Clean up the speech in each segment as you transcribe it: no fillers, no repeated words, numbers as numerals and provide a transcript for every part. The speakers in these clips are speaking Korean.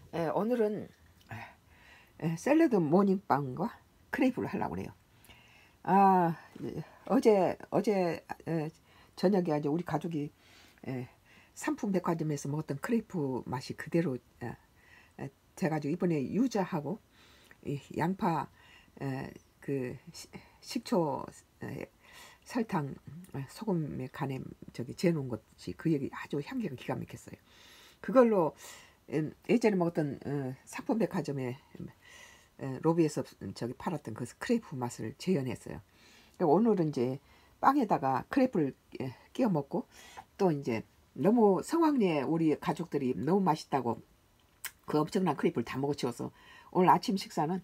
오늘은 샐러드 모닝빵과 크레이프를 하려고 그래요. 아, 어제 저녁에 아주 우리 가족이 삼풍백화점에서 먹었던 크레이프 맛이 그대로 돼가지고 이번에 유자하고 이 양파 그 식초 설탕 소금에 간에 저기 재놓은 것이 그 얘기 아주 향기가 기가 막혔어요. 그걸로 예전에 먹었던 상품백화점에 로비에서 저기 팔았던 그 크레이프 맛을 재현했어요. 오늘은 이제 빵에다가 크레이프를 끼워 먹고 또 이제 너무 성황리에 우리 가족들이 너무 맛있다고 그 엄청난 크레이프를 다 먹어치워서 오늘 아침 식사는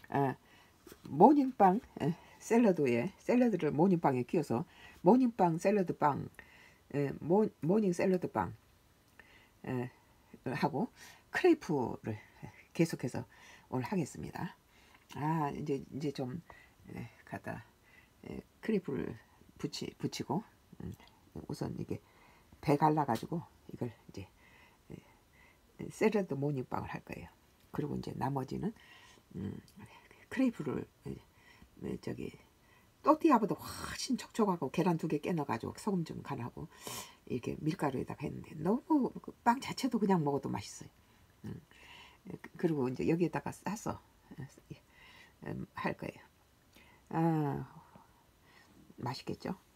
모닝빵 샐러드를 모닝빵에 끼워서 모닝빵 샐러드빵 모닝 샐러드빵 하고 크레이프를 계속해서 오늘 하겠습니다. 이제 좀 갖다 크레이프를 붙이고 우선 이게 배 갈라가지고 이걸 이제 샐러드 모닝빵을 할 거예요. 그리고 이제 나머지는 크레이프를 저기 또띠아보다 훨씬 촉촉하고 계란 2개 깨넣어가지고 소금 좀 간하고 이렇게 밀가루에다가 했는데 너무 빵 자체도 그냥 먹어도 맛있어요. 그리고 이제 여기에다가 싸서 할 거예요. 맛있겠죠?